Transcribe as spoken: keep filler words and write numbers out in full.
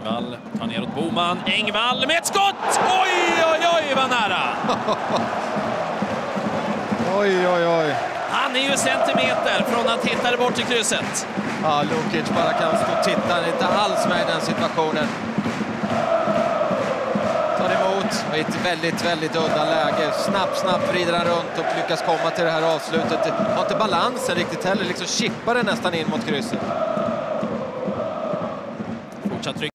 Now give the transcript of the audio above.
Engvall tar neråt Boman. Engvall med ett skott! Oj, oj, oj, vad nära! Oj, oj, oj. Han är ju centimeter från att hitta det bort i krysset. Ja, Lukic bara kan stå och titta. Han är inte alls med i den situationen. Tar emot i ett väldigt, väldigt udda läge. Snabbt, snabbt vrider han runt och lyckas komma till det här avslutet. Har inte balansen riktigt heller. Liksom chippar det nästan in mot krysset. Fortsatt tryck.